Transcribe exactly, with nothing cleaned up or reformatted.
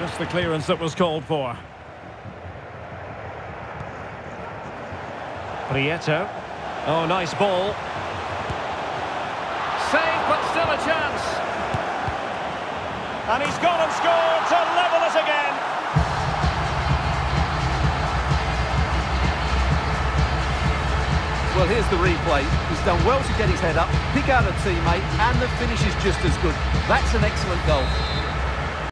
Just the clearance that was called for. Prieto. Oh, nice ball. Save, but still a chance. And he's gone and scored to level it again. Well, here's the replay. He's done well to get his head up, pick out a teammate, and the finish is just as good. That's an excellent goal.